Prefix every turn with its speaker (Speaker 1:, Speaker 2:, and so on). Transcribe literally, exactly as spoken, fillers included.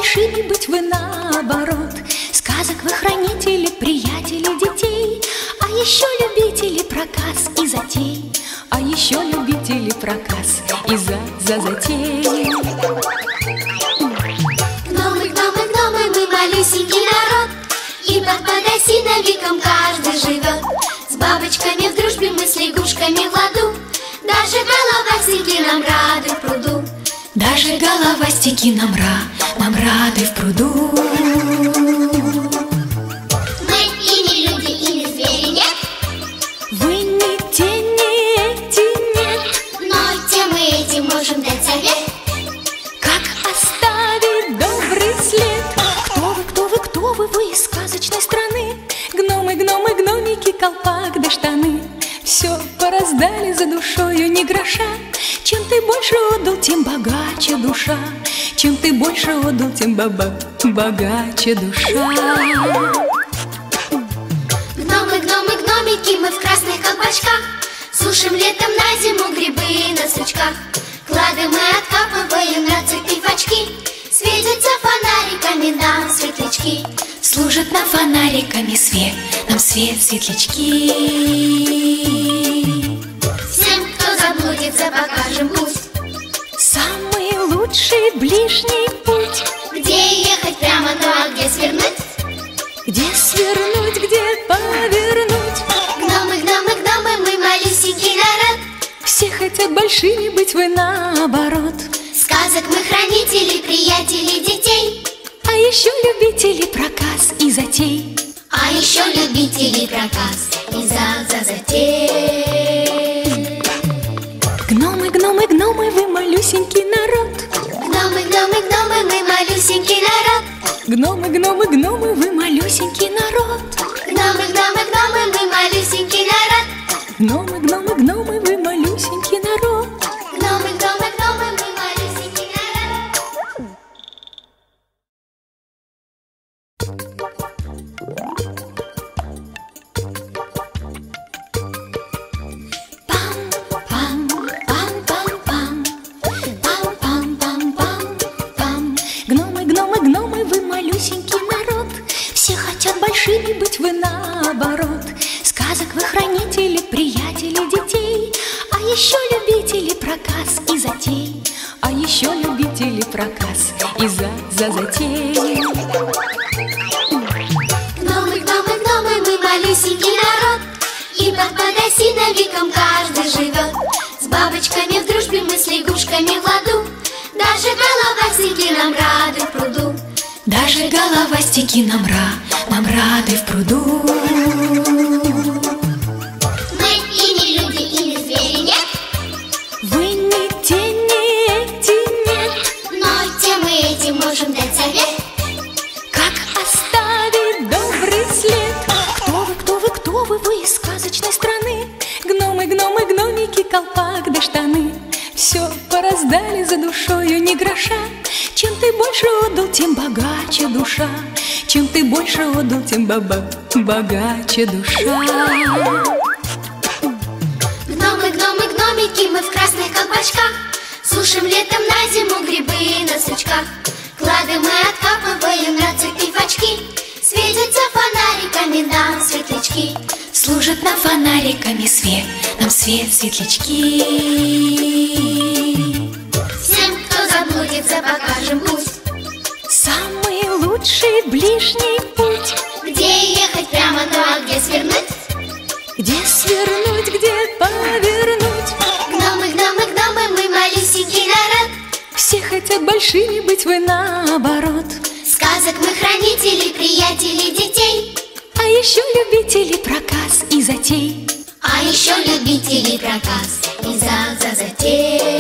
Speaker 1: большими, быть вы наоборот. Сказок вы хранители, приятели детей, а еще любители проказ и затей, а еще любители проказ и за, за затей.
Speaker 2: Гномы, гномы, гномы, мы малюсенький народ, и под подосиновиком каждый живет. С бабочками в дружбе, мы с лягушками в ладу, даже головастики нам рады в пруду.
Speaker 1: Даже головастики нам, ра, нам рады в пруду.
Speaker 2: Мы и не люди, и не звери, нет?
Speaker 1: Вы не те, не эти, нет.
Speaker 2: Но тем и этим можем дать совет,
Speaker 1: как оставить добрый след. Кто вы, кто вы, кто вы, вы из сказочной страны? Гномы, гномы, гномики, колпак да штаны. Все пораздали за душою ни гроша. Чем ты больше отдал, тем богаче душа. Чем ты больше отдал, тем баба, богаче душа.
Speaker 2: Гномы, гномы, гномики, мы в красных колпачках, сушим летом на зиму грибы на сучках. Клады мы откапываем на цепи фачки, светятся фонариками нам светлячки.
Speaker 1: Служат нам фонариками свет, нам свет светлячки.
Speaker 2: Всем, кто заблудится, покажем путь,
Speaker 1: самый лучший ближний путь.
Speaker 2: где ехать прямо, ну а где свернуть?
Speaker 1: Где свернуть, где повернуть?
Speaker 2: Гномы, гномы, гномы, мы малюсенький народ,
Speaker 1: Все хотят большими, быть вы наоборот.
Speaker 2: сказок мы хранители, приятели детей,
Speaker 1: А еще любители проказ и затей.
Speaker 2: а еще любители проказ и за, за затей.
Speaker 1: Гномы, гномы, гномы, вы малюсенький народ.
Speaker 2: Гномы, гномы, гномы, мы малюсенький народ.
Speaker 1: Гномы, гномы, гномы, вы малюсенький народ.
Speaker 2: Гномы, гномы, гномы, мы малюсенький народ.
Speaker 1: Гномы, гномы, гномы, вы малюсенький народ.
Speaker 2: Гномы, гномы, гномы, мы малюсенький народ.
Speaker 1: Пам, пам, пам, пам, пам, пам, пам, пам, пам. Гномы, гномы, гномы, вы малюсенький народ. Все хотят большими, быть вы наоборот. Сказок вы хранители, приятели детей, а еще любители проказ и затей, а еще любители проказ и за, за затей.
Speaker 2: Гномы, гномы, гномы, мы малюсенький народ, и под подосиновиком каждый живет. С бабочками в дружбе, мы с лягушками в ладу, даже головастики нам рады в пруду.
Speaker 1: Даже головастики нам, ра, нам рады в пруду.
Speaker 2: Мы и не люди, и не звери, нет?
Speaker 1: Вы не те, не эти, нет.
Speaker 2: Но тем и этим можем дать совет,
Speaker 1: Как оставить добрый след. Кто вы, кто вы, кто вы, вы из сказочной страны? Гномы, гномы, гномики, колпак да штаны. Все пораздали за душою ни гроша. Чем ты больше отдал, тем богаче душа. Чем ты больше отдал, тем баба, богаче душа.
Speaker 2: Гномы, гномы, гномики, мы в красных колпачках, сушим летом на зиму грибы на сучках. Клады мы откапываем на цепи фачки, светятся фонариками нам светлячки.
Speaker 1: Служат нам фонариками свет, нам свет светлячки.
Speaker 2: Всем, кто заблудится, покажем путь,
Speaker 1: Самый лучший ближний путь.
Speaker 2: где ехать прямо, ну а где свернуть?
Speaker 1: Где свернуть, где повернуть?
Speaker 2: Гномы, гномы, гномы, мы малюсенький народ,
Speaker 1: Все хотят большими, быть вы наоборот.
Speaker 2: сказок мы хранители, приятели детей,
Speaker 1: А еще любители проказ и затей.
Speaker 2: а еще любители проказ и за, за затей.